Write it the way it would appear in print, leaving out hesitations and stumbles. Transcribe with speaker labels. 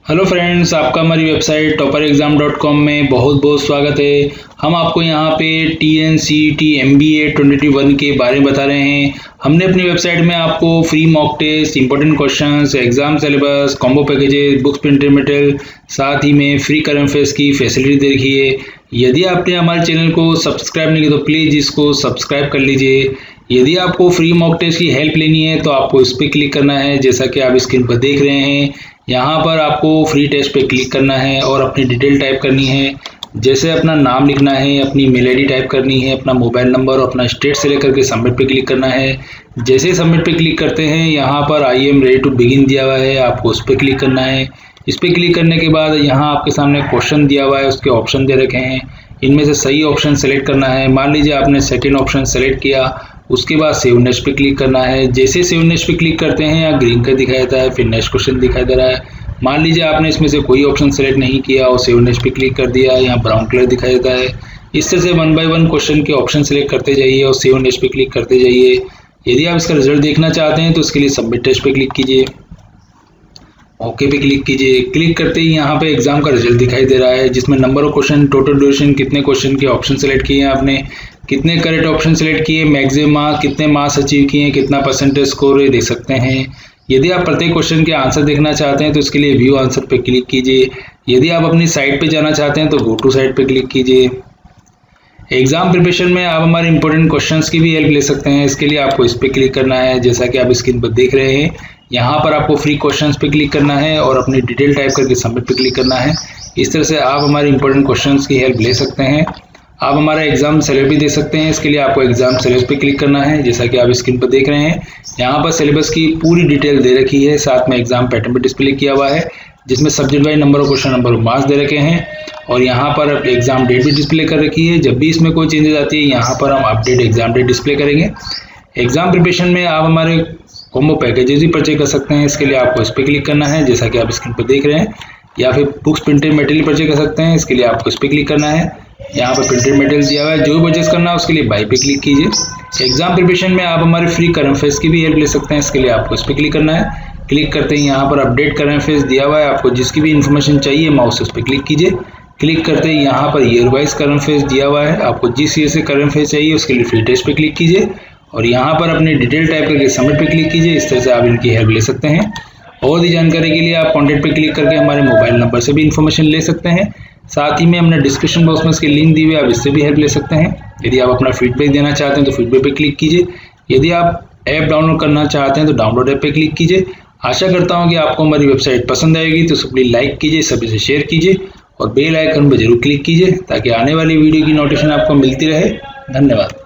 Speaker 1: Hello friends, आपका हमारी website topperexam.com में बहुत बहुत स्वागत है। हम आपको यहाँ पे TNCET MBA 2021 के बारे में बता रहे हैं। हमने अपनी वेबसाइट में आपको free mock test, important questions, exam syllabus, combo packages, books printed material, साथ ही में फ्री करंट अफेयर्स की फैसिलिटी दे रखी है। यदि आपने हमारे चैनल को सब्सक्राइब नहीं किया तो प्लीज़ इसको सब्सक्राइब कर लीजिए। यदि आपको फ्री मॉक टेस्ट की हेल्प लेनी है तो आपको इस पर क्लिक करना है, जैसा कि आप स्क्रीन पर देख रहे हैं। यहाँ पर आपको फ्री टेस्ट पे क्लिक करना है और अपनी डिटेल टाइप करनी है, जैसे अपना नाम लिखना है, अपनी मेल आईडी टाइप करनी है, अपना मोबाइल नंबर और अपना स्टेट सेलेक्ट करके सबमिट पे क्लिक करना है। जैसे सबमिट पे क्लिक करते हैं, यहाँ पर I am ready to begin दिया हुआ है, आपको उस पर क्लिक करना है। इस पर क्लिक करने के बाद यहाँ आपके सामने क्वेश्चन दिया हुआ है, उसके ऑप्शन दे रखे हैं। इनमें से सही ऑप्शन सेलेक्ट करना है। मान लीजिए आपने सेकेंड ऑप्शन सेलेक्ट किया, उसके बाद सेव नेक्स्ट पे क्लिक करना है। जैसे सेव नेक्स्ट पे क्लिक करते हैं, यहाँ ग्रीन का दिखाई देता है, फिर नेक्स्ट क्वेश्चन दिखाई दे रहा है। मान लीजिए आपने इसमें से कोई ऑप्शन सेलेक्ट नहीं किया और सेव नेक्स्ट पे क्लिक कर दिया, यहाँ ब्राउन कलर दिखाई देता है। इस तरह से 1 बाय 1 क्वेश्चन के ऑप्शन सेलेक्ट करते जाइए और सेव नेक्स्ट पे क्लिक करते जाइए। यदि आप इसका रिजल्ट देखना चाहते हैं तो इसके लिए सबमिट टेस्ट पे क्लिक कीजिए, ओके पे क्लिक कीजिए। क्लिक करते ही यहाँ पे एग्जाम का रिजल्ट दिखाई दे रहा है, जिसमें number of question, total duration, कितने क्वेश्चन के ऑप्शन सेलेक्ट किए हैं आपने, कितने करेक्ट ऑप्शन सेलेक्ट किए, मैक्सिमम मार्क्स, कितने मार्क्स अचीव किए हैं, कितना परसेंटेज स्कोर है, देख सकते हैं। यदि आप प्रत्येक क्वेश्चन के आंसर देखना चाहते हैं तो इसके लिए व्यू आंसर पे क्लिक कीजिए। यदि आप अपनी साइट पे जाना चाहते हैं तो गो टू साइट पे क्लिक कीजिए। एग्जाम प्रिपरेशन में आप हमारे इंपॉर्टेंट क्वेश्चंस की भी हेल्प ले सकते हैं। इसके लिए आपको इस पे क्लिक करना है, जैसा कि आप स्क्रीन पर देख रहे हैं। यहाँ पर आपको फ्री क्वेश्चंस पे क्लिक करना है और अपनी डिटेल टाइप करके सबमिट पे क्लिक करना है। इस तरह से आप हमारे इंपॉर्टेंट क्वेश्चंस की हेल्प ले सकते हैं। आप हमारा एग्जाम सिलेबस भी देख सकते हैं। इसके लिए आपको एग्जाम सिलेबस पे क्लिक करना है, जैसा कि आप स्क्रीन पर देख रहे हैं। यहाँ पर सिलेबस की पूरी डिटेल दे रखी है, साथ में एग्जाम पैटर्न भी डिस्प्ले किया हुआ है, जिसमें subject wise number of question, number of marks दे रखे हैं और यहाँ पर एग्जाम डेट भी डिस्प्ले कर रखी है। जब भी इसमें कोई चेंजेस आती है, यहाँ पर हम अपडेट एग्जाम डेट डिस्प्ले करेंगे। एग्जाम प्रिपरेशन में आप हमारे कॉम्बो पैकेजेस भी परचेज कर सकते हैं। इसके लिए आपको इस पर क्लिक करना है, जैसा कि आप स्क्रीन पर देख रहे हैं, या फिर बुक्स प्रिंटेड मटेरियल परचेज कर सकते हैं। इसके लिए आपको इस पर क्लिक करना है। यहाँ पर प्रिंटेड मटेरियल दिया हुआ है, जो भी परचेज करना है उसके लिए बाई पे क्लिक कीजिए। एग्जाम प्रिपरेशन में आप हमारे फ्री करंट अफेयर्स की भी हेल्प ले सकते हैं। इसके लिए आपको इस पर क्लिक करना है। क्लिक करते ही यहाँ पर अपडेट करंट अफेयर्स दिया हुआ है, आपको जिसकी भी इन्फॉर्मेशन चाहिए माउस उस पर क्लिक कीजिए। क्लिक करते ही यहाँ per year wise current affairs दिया हुआ है, आपको जिस ईयर से करंट अफेयर्स चाहिए उसके लिए फ्री टेस्ट पे क्लिक कीजिए और यहाँ पर अपनी डिटेल टाइप करके सबमिट पे क्लिक कीजिए। इस तरह से आप इनकी हेल्प ले सकते हैं। और भी जानकारी के लिए आप कॉन्टैक्ट पे क्लिक करके हमारे मोबाइल नंबर से भी इन्फॉर्मेशन ले सकते हैं। साथ ही में हमने डिस्क्रिप्शन बॉक्स में इसके लिंक दी हुई है, आप इससे भी हेल्प ले सकते हैं। यदि आप अपना फीडबैक देना चाहते हैं तो फीडबैक पे क्लिक कीजिए। यदि आप ऐप डाउनलोड करना चाहते हैं तो डाउनलोड ऐप पे क्लिक कीजिए। आशा करता हूँ कि आपको हमारी वेबसाइट पसंद आएगी, तो प्लीज लाइक कीजिए, सभी से शेयर कीजिए और बेल आइकन पर जरूर क्लिक कीजिए, ताकि आने वाली वीडियो की नोटिफिकेशन आपको मिलती रहे। धन्यवाद।